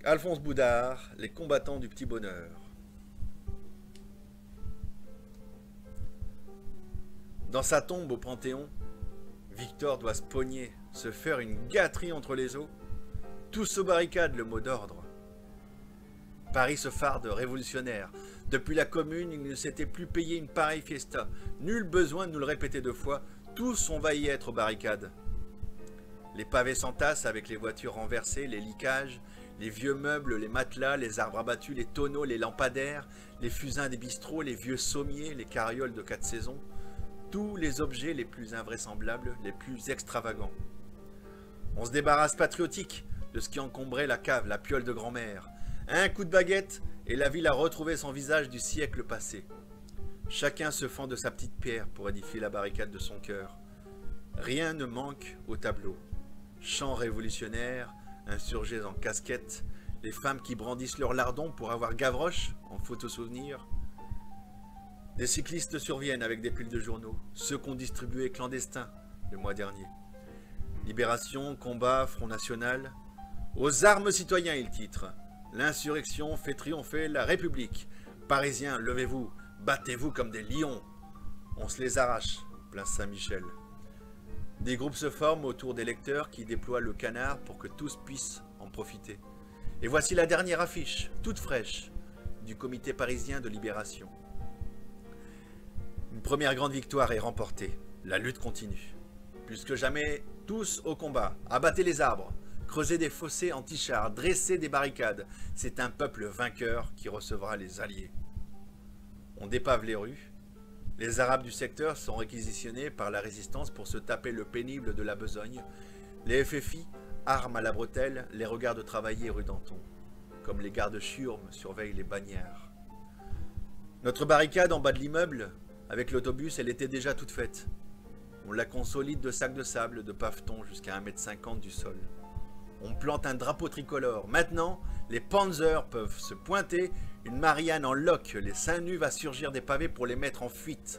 Alphonse Boudard, Les combattants du petit bonheur. Dans sa tombe au Panthéon, Victor doit se pogner, se faire une gâterie entre les os. Tous se barricadent, le mot d'ordre. Paris se farde révolutionnaire. Depuis la Commune, il ne s'était plus payé une pareille fiesta. Nul besoin de nous le répéter deux fois, tous on va y être aux barricades. Les pavés s'entassent avec les voitures renversées, les liquages, les vieux meubles, les matelas, les arbres abattus, les tonneaux, les lampadaires, les fusains des bistrots, les vieux sommiers, les carrioles de 4 saisons, tous les objets les plus invraisemblables, les plus extravagants. On se débarrasse patriotique de ce qui encombrait la cave, la piole de grand-mère. Un coup de baguette et la ville a retrouvé son visage du siècle passé. Chacun se fend de sa petite pierre pour édifier la barricade de son cœur. Rien ne manque au tableau. Chants révolutionnaires, insurgés en casquette, les femmes qui brandissent leurs lardons pour avoir Gavroche en photo-souvenir. Des cyclistes surviennent avec des piles de journaux, ceux qu'on distribuait clandestins le mois dernier. Libération, combat, Front National. Aux armes citoyens, il titre. L'insurrection fait triompher la République. Parisiens, levez-vous, battez-vous comme des lions. On se les arrache, place Saint-Michel. Des groupes se forment autour des lecteurs qui déploient le canard pour que tous puissent en profiter. Et voici la dernière affiche, toute fraîche, du comité parisien de libération. Une première grande victoire est remportée. La lutte continue. Plus que jamais, tous au combat. Abattez les arbres, creusez des fossés anti-chars, dressez des barricades. C'est un peuple vainqueur qui recevra les alliés. On dépave les rues. Les Arabes du secteur sont réquisitionnés par la résistance pour se taper le pénible de la besogne. Les FFI, armes à la bretelle, les regardent travailler rue Danton, comme les gardes chiourmes surveillent les bannières. Notre barricade en bas de l'immeuble, avec l'autobus, elle était déjà toute faite. On la consolide de sacs de sable, de pavetons jusqu'à 1,50 m du sol. On plante un drapeau tricolore. Maintenant, les Panzers peuvent se pointer. Une Marianne en loques, les seins nus, va surgir des pavés pour les mettre en fuite.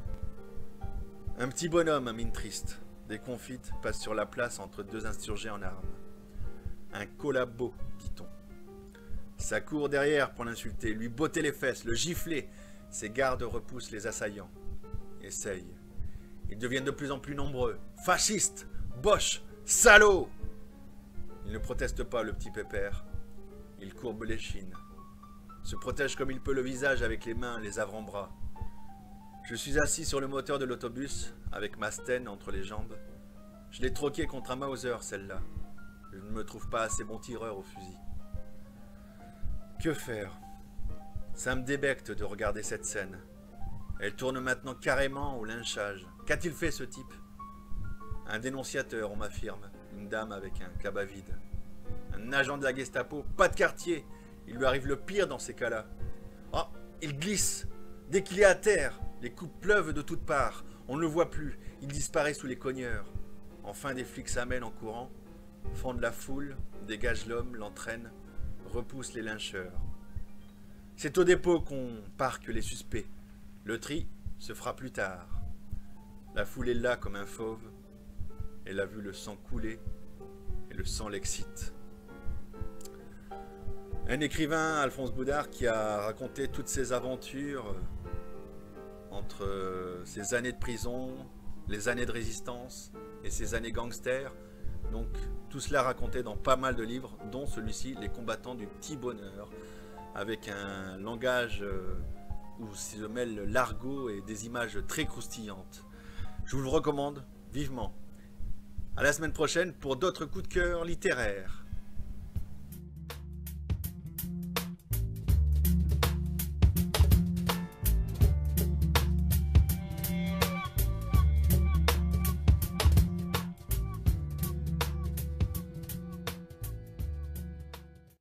Un petit bonhomme à mine triste, déconfite, passe sur la place entre deux insurgés en armes. Un collabo, dit-on. Ça court derrière pour l'insulter, lui botter les fesses, le gifler. Ses gardes repoussent les assaillants. Essayent. Ils deviennent de plus en plus nombreux. Fascistes, boches, salauds. Il ne proteste pas, le petit pépère. Il courbe l'échine. Se protège comme il peut le visage avec les mains, les avant-bras. Je suis assis sur le moteur de l'autobus, avec ma Sten entre les jambes. Je l'ai troquée contre un Mauser, celle-là. Je ne me trouve pas assez bon tireur au fusil. Que faire? Ça me débecte de regarder cette scène. Elle tourne maintenant carrément au lynchage. Qu'a-t-il fait, ce type? Un dénonciateur, on m'affirme. Une dame avec un cabas vide. Un agent de la Gestapo, pas de quartier. Il lui arrive le pire dans ces cas-là. Oh, il glisse. Dès qu'il est à terre, les coups pleuvent de toutes parts. On ne le voit plus. Il disparaît sous les cogneurs. Enfin, des flics s'amènent en courant, fondent la foule, dégagent l'homme, l'entraînent, repoussent les lyncheurs. C'est au dépôt qu'on parque les suspects. Le tri se fera plus tard. La foule est là comme un fauve. Elle a vu le sang couler et le sang l'excite. Un écrivain, Alphonse Boudard, qui a raconté toutes ses aventures entre ses années de prison, les années de résistance et ses années gangster. Donc tout cela raconté dans pas mal de livres, dont celui-ci, Les combattants du petit bonheur, avec un langage où se mêle l'argot et des images très croustillantes. Je vous le recommande vivement. À la semaine prochaine pour d'autres coups de cœur littéraires.